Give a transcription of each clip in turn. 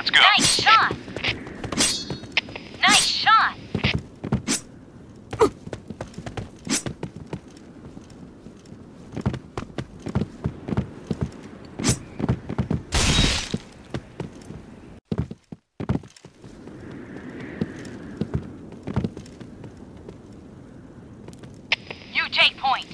Let's go. Nice shot. Nice shot. You take point.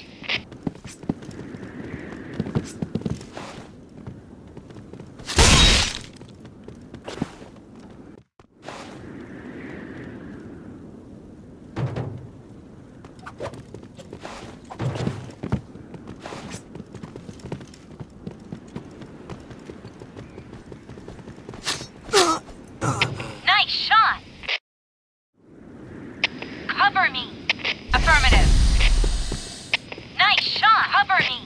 Nice shot. Cover me. Affirmative. Nice shot. Cover me.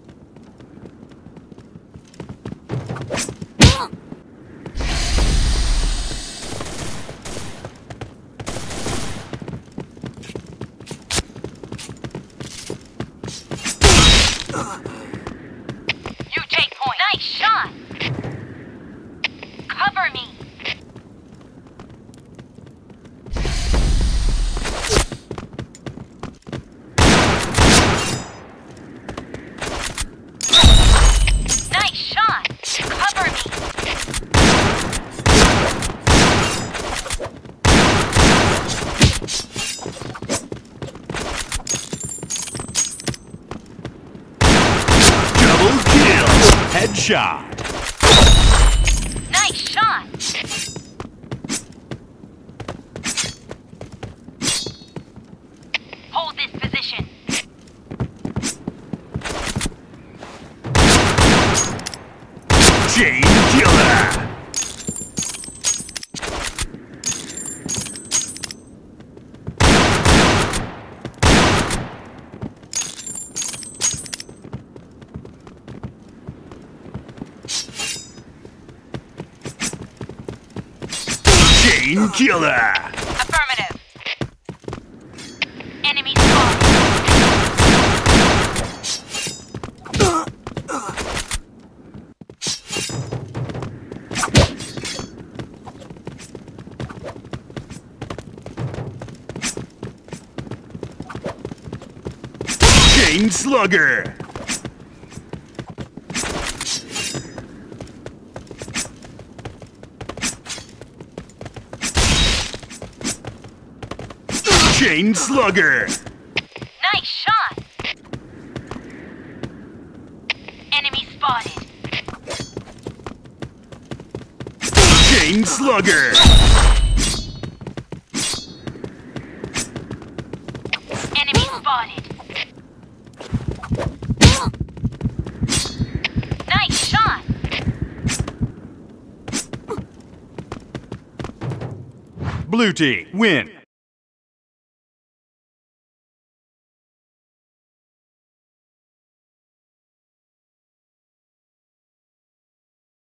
You take point. Nice shot. Cover me. Nice shot. Cover me. Double kill. Headshot. Nice shot. Hold this position. Chain killer. Chain killer. Affirmative. Enemy spotted. Chain slugger. Chain slugger. Nice shot. Enemy spotted. Chain slugger. Enemy spotted. Nice shot. Blue team win.